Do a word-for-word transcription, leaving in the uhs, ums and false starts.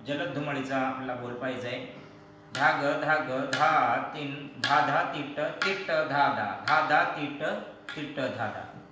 जलद धुमाळीचा आपला बोल पाहिजे आहे। धाग धाग धा तीन धा धा तिट तिट धा धा धा धा तिट तिट धा धा।